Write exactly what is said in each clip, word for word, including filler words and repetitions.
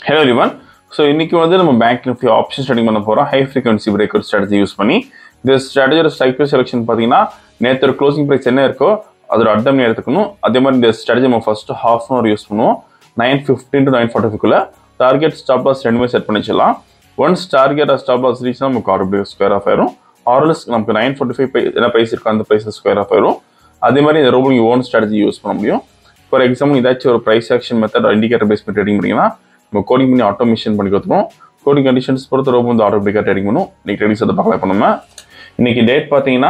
Hello everyone. So இன்னைக்கு வந்து நம்ம bank nifty option trading பண்ண போறோம் high frequency breakout strategy use பண்ணி. இந்த ஸ்ட்ராட்டஜியோட ஸ்ட்ரைக் ப்ரைஸ் செலக்ஷன் பாத்தீங்கன்னா நேத்து ஒரு க்ளோசிங் பிரைஸ் என்ன இருக்கோ அதோட அட்டம் எடுத்துக்கணும். அதே மாதிரி இந்த ஸ்ட்ராட்டஜி நம்ம first half an hour use பண்ணுவோம். nine fifteen to nine forty-five குள்ள டார்கெட் ஸ்டாப் லாஸ் ரெண்டுமே செட் பண்ணிடலாம். ஒன்ஸ் டார்கெட் ஸ்டாப் லாஸ் ரீச்னா நமக்கு ஆர்டர் ஸ்கொயர் ஆஃப் ஆயிரும். ஆர்எல்எஸ் நமக்கு nine forty-five என்ன பிரைஸ் இருக்கோ அந்த பிரைஸ் ஸ்கொயர் ஆஃப் ஆயிரும். அதே மாதிரி இந்த ரோபோ நீங்க ஓன் ஸ்ட்ராட்டஜி யூஸ் பண்ண முடியும். ஃபார் எக்ஸாம்பிள் ஏதாச்சும் ஒரு price action method indicator base பண்ணி ட்ரேடிங் பண்ணீங்கன்னா நம்ம கோடிங் பண்ணி ஆட்டோமேஷன் பண்ணி கொடுத்துருவோம். கோடிங் கண்டிஷன்ஸ் பொறுத்த ரொம்ப வந்து ஆட்டோமேட்டிக்காக ட்ரேடிங் பண்ணும். இன்னைக்கு ட்ரேடிங்ஸ் அதை பார்க்கலாம். இப்போ நம்ம இன்னைக்கு டேட் பார்த்தீங்கன்னா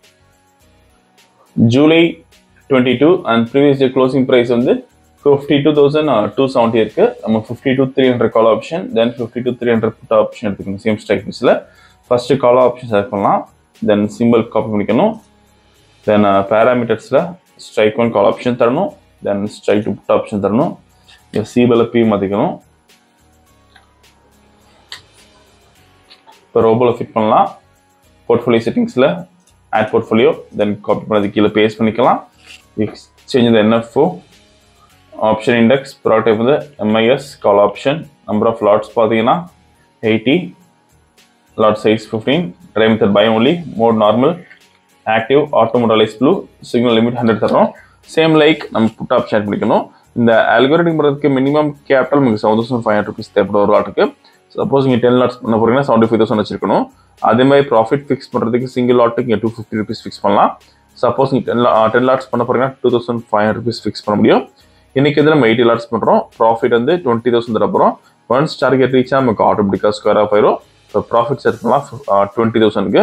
July twenty two and previous day closing price வந்து fifty two thousand two seventy இருக்கு. நம்ம fifty two three hundred call option then fifty two three hundred put option எடுத்துக்கணும். சேம் ஸ்ட்ரைக் ப்ரைஸில் ஃபர்ஸ்ட் கால் ஆப்ஷன் செலக்ட் பண்ணலாம். Then simple copy பண்ணிக்கணும். Then பேராமீட்டர்ஸில் strike one call option தரணும். Then strike two put option தரணும். CPL B மாற்றிக்கணும். இப்போ ரோபோவில் ஃபிட் பண்ணலாம். போர்ட்ஃபோலியோ செட்டிங்ஸில் ஆட் போர்ட்ஃபோலியோ தென் காப்பி பண்ணது கீழே பேஸ்ட் பண்ணிக்கலாம். எக்ஸ்சேஞ்ச் இந்த என்எஃப்ஓ ஆப்ஷன் இண்டெக்ஸ் ப்ராடக்ட் வந்து MIS call option number of lots பார்த்தீங்கன்னா eighty lot size fifteen try method buy only mode normal active auto மோடலைஸ் ப்ளூ சிக்னல் லிமிட் ஹண்ட்ரட் தரோம். Same like நம்ம put option add பண்ணிக்கணும். இந்த algorithm பண்ணுறதுக்கு minimum capital உங்களுக்கு seven thousand five hundred rupees தேவைப்படும் ஒரு லாட்டுக்கு. சப்போஸ் நீங்கள் டென் லாட்ஸ் பண்ண போறீங்கன்னா செவன்டி ஃபைவ் தௌசண்ட் வச்சிருக்கணும். அதே மாதிரி ப்ராஃபிட் ஃபிக்ஸ் பண்ணுறதுக்கு சிங்கிள் லாட்டுக்கு நீங்கள் டூ ஃபிஃப்டி ருபீஸ் ஃபிக்ஸ் பண்ணலாம். சப்போஸ் நீங்கள் டென் டென் லாட்ஸ் பண்ண போறீங்கன்னா two thousand five hundred rupees fix பண்ண முடியும். இன்னைக்கு வந்து நம்ம எயிட்டி லாட்ஸ் பண்ணுறோம். ப்ராஃபிட் வந்து டுவெண்ட்டி தௌசண்ட் தர போகிறோம். ஒன்ஸ் டார்கெட் ரீச்சாக நமக்கு ஆட்டோமேட்டிக்காக ஸ்கொயர் ஆஃப் ஆயிரும். இப்போ ப்ராஃபிட் செட் பண்ணலாம் டுவெண்ட்டி தௌசண்ட்க்கு.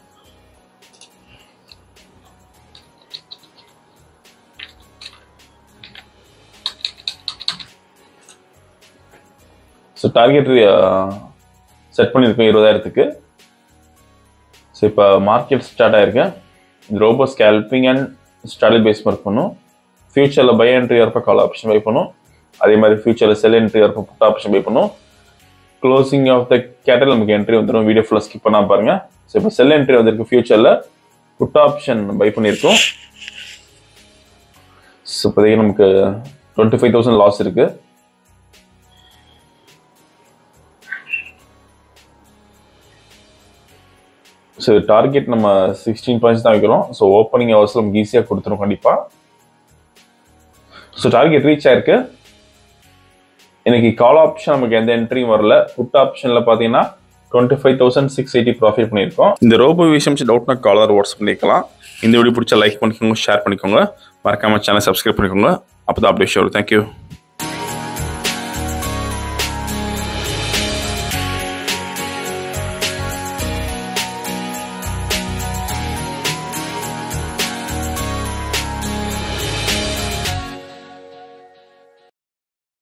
ஸோ டார்கெட் செட் பண்ணியிருக்கோம் இருபதாயிரத்துக்கு. ஸோ இப்போ மார்க்கெட் ஸ்டார்ட் ஆயிருக்கு. இது robo scalping and strategy base work பண்ணும். ஃபியூச்சரில் பை என்ட்ரி வரப்போ கால் ஆப்ஷன் பை பண்ணும். அதே மாதிரி ஃபியூச்சரில் செல் என்ட்ரி வரப்போ புட் ஆப்ஷன் பை பண்ணும். க்ளோசிங் ஆஃப் த கேட்டல் நமக்கு என்ட்ரி வந்துடும். வீடியோ ஃபுல்லாக ஸ்கிப் பண்ணால் பாருங்க. ஸோ இப்போ செல் என்ட்ரி வந்திருக்கு. ஃபியூச்சரில் புட் ஆப்ஷன் பை பண்ணியிருக்கோம். ஸோ இப்போதைக்கு நமக்கு டுவெண்ட்டி ஃபைவ் தௌசண்ட் லாஸ் இருக்குது. ஸோ டார்கெட் நம்ம சிக்ஸ்டீன் பாயிண்ட்ஸ் தான் வைக்கிறோம். ஸோ ஓப்பனிங் ஹவர்ஸில் நமக்கு ஈஸியாக கொடுத்துரும் கண்டிப்பாக. ஸோ டார்கெட் ரீச் ஆயிருக்கு. இன்னைக்கு கால் ஆப்ஷன் நமக்கு எந்த என்ட்ரியும் வரல. புட் ஆப்ஷனில் பார்த்தீங்கன்னா twenty five thousand six eighty profit பண்ணியிருக்கோம். இந்த ரோபோ விஷயம் டவுட்னா காலர் வாட்ஸ்அப் பண்ணிக்கலாம். இந்த வீடியோ பிடிச்சா லைக் பண்ணிக்கோங்க, ஷேர் பண்ணிக்கோங்க, மறக்காம சேனல் சப்ஸ்கிரைப் பண்ணிக்கோங்க. அப்போ தான் அப்டேட் வரும். தேங்க்யூ.